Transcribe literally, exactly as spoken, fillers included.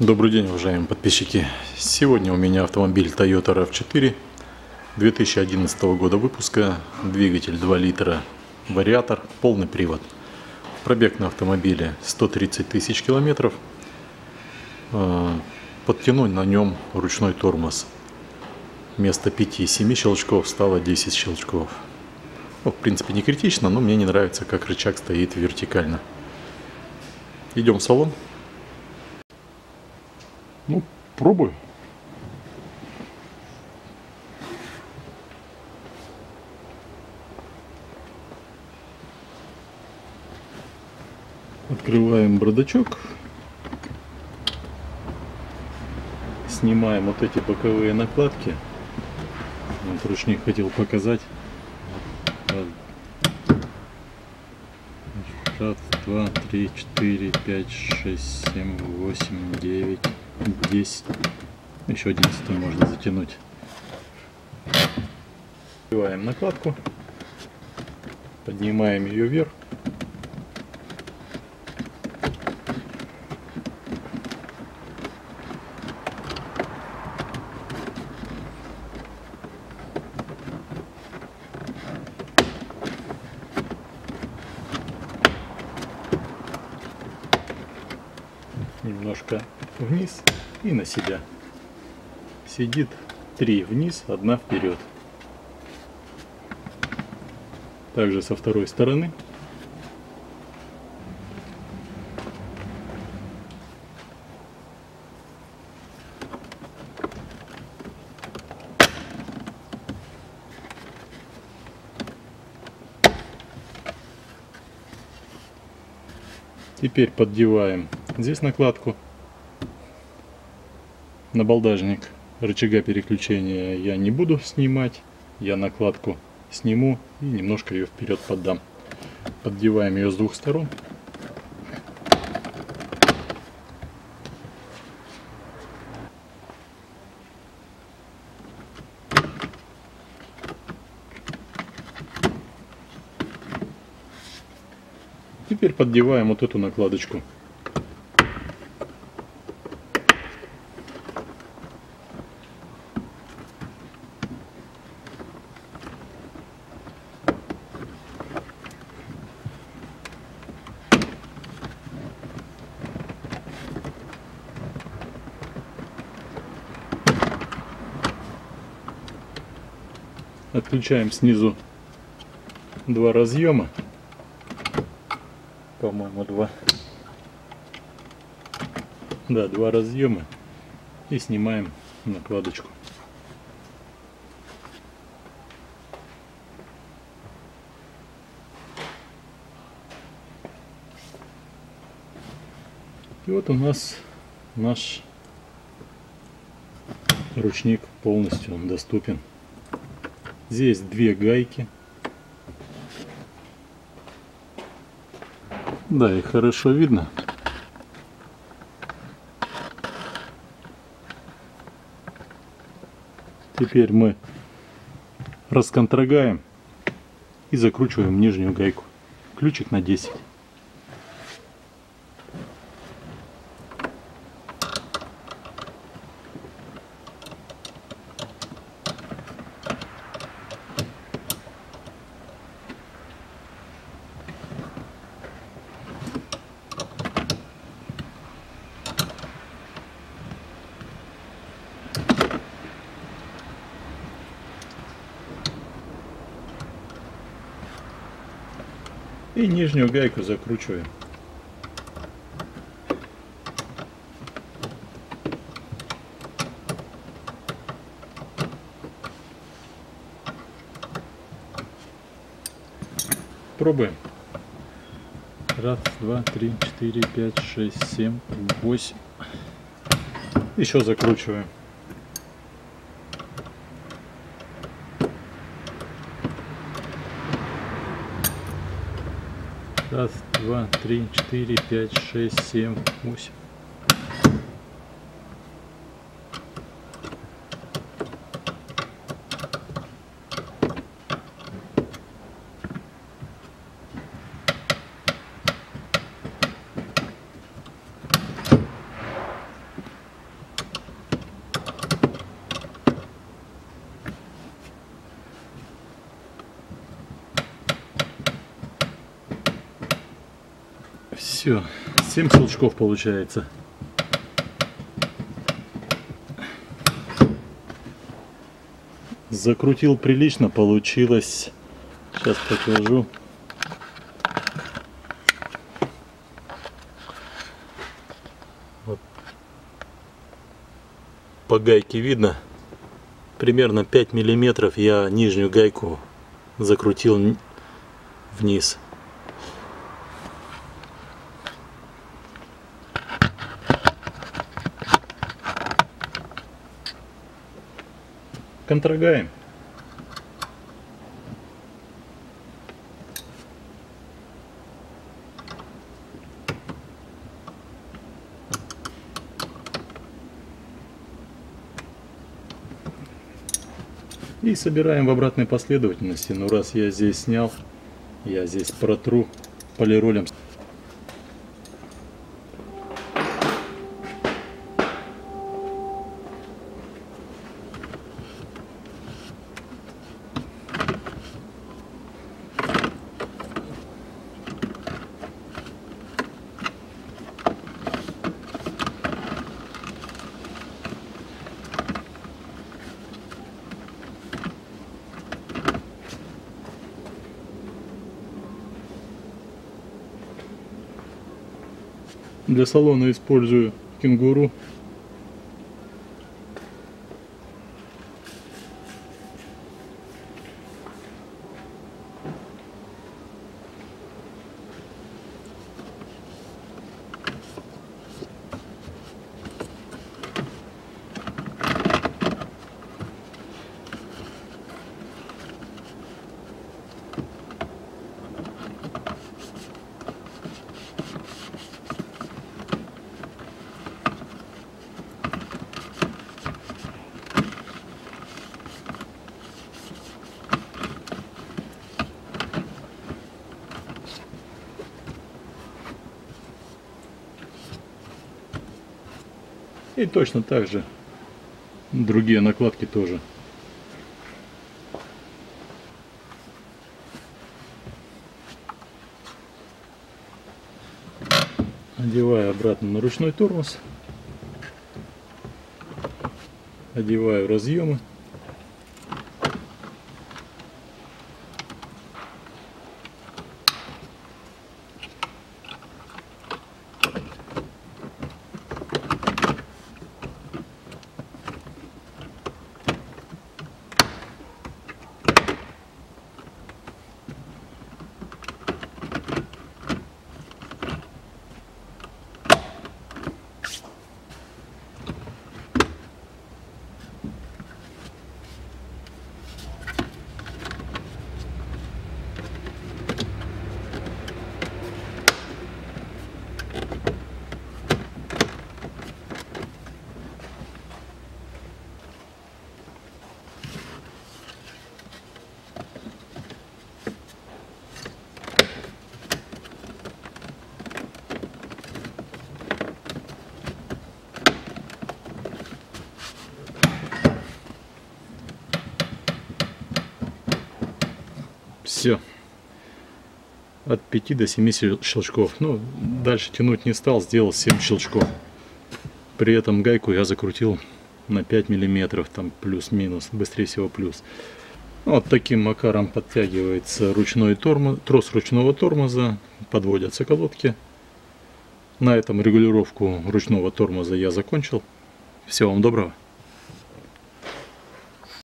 Добрый день, уважаемые подписчики! Сегодня у меня автомобиль Toyota рав четыре две тысячи одиннадцатого года выпуска, двигатель два литра, вариатор, полный привод. Пробег на автомобиле сто тридцать тысяч километров. Подтянуть на нем ручной тормоз. Вместо пяти-семи щелчков стало десять щелчков. Ну, в принципе, не критично, но мне не нравится, как рычаг стоит вертикально. Идем в салон. Ну, пробую. Открываем бардачок. Снимаем вот эти боковые накладки. Вот ручник хотел показать. Раз, два, три, четыре, пять, шесть, семь, восемь, девять, десять. Еще одиннадцатую можно затянуть. Открываем накладку. Поднимаем ее вверх. Немножко вниз и на себя. Сидит три вниз, одна вперед. Также со второй стороны. Теперь поддеваем здесь накладку. Набалдажник рычага переключения я не буду снимать. Я накладку сниму и немножко ее вперед поддам. Поддеваем ее с двух сторон. Теперь поддеваем вот эту накладочку. Отключаем снизу два разъема. По-моему, два. Да, два разъема. И снимаем накладочку. И вот у нас наш ручник полностью доступен. Здесь две гайки. Да, их хорошо видно. Теперь мы расконтрогаем и закручиваем нижнюю гайку. Ключик на десять. И нижнюю гайку закручиваем. Пробуем. Раз, два, три, четыре, пять, шесть, семь, восемь. Еще закручиваем. Раз, два, три, четыре, пять, шесть, семь, восемь. Все, семь щелчков получается. Закрутил прилично, получилось. Сейчас покажу. Вот. По гайке видно, примерно пять миллиметров я нижнюю гайку закрутил вниз. Контрагаем. И собираем в обратной последовательности. Но раз я здесь снял, я здесь протру полиролем. Для салона использую кенгуру. И точно так же другие накладки тоже. Одеваю обратно на ручной тормоз. Одеваю разъемы. Все. От пяти до семи щелчков. Ну, дальше тянуть не стал, сделал семь щелчков. При этом гайку я закрутил на пять миллиметров, там плюс-минус, быстрее всего плюс. Вот таким макаром подтягивается ручной тормоз, трос ручного тормоза, подводятся колодки. На этом регулировку ручного тормоза я закончил. Всего вам доброго.